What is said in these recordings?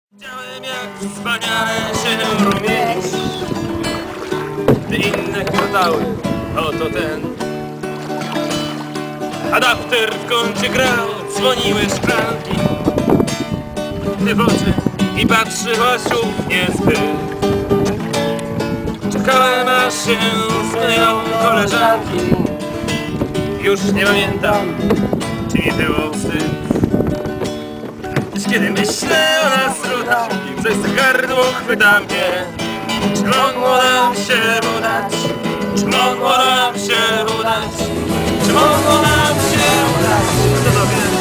Widziałem, jak wspaniale się rumienisz, gdy inne kwartały, oto ten adapter w kącie grał, dzwoniły szklanki. Ty w oczy i patrzyłaś niezbyt. Czekałem, aż się zmyją koleżanki. Już nie pamiętam, czy mi było wstyd. Kiedy myślę o nas trudach, przez gardło chwyta mnie. Czy mogło nam się udać? Czy mogło nam się udać? Czy mogło nam się udać? Kto to wie?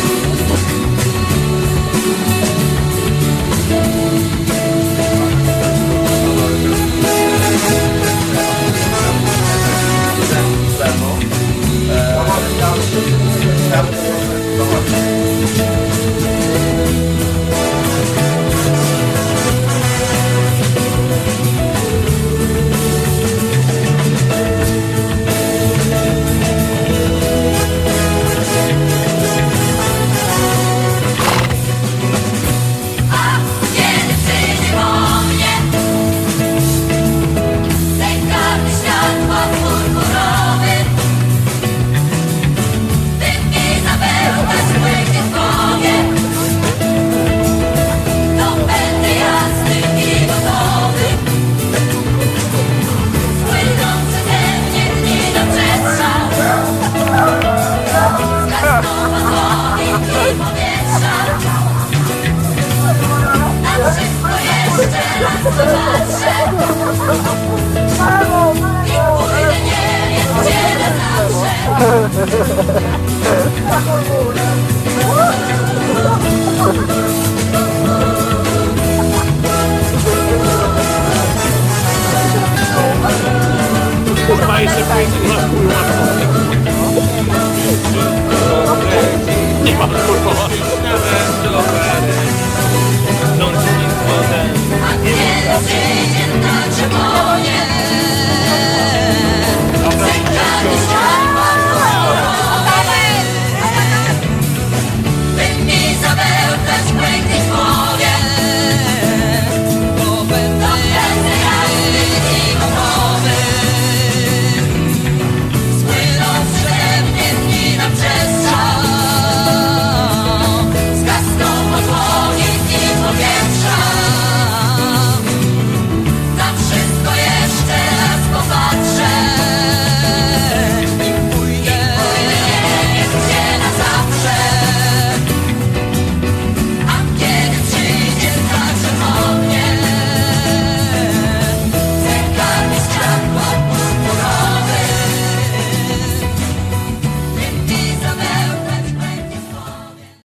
Kurwa, jeszcze pójdzie, masz kurwa. Nie ma kurwa.